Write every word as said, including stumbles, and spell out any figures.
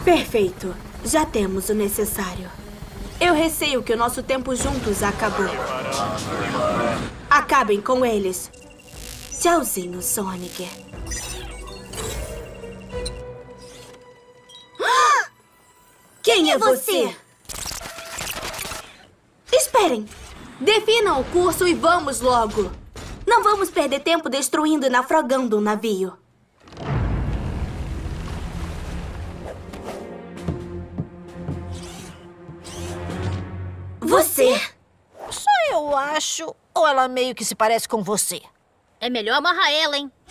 Perfeito. Já temos o necessário. Eu receio que o nosso tempo juntos acabou. Acabem com eles. Tchauzinho, Sonic. Quem é você? Esperem. Definam o curso e vamos logo. Não vamos perder tempo destruindo e naufragando um navio. Você? Só eu acho. Ou ela meio que se parece com você? É melhor amarrar ela, hein?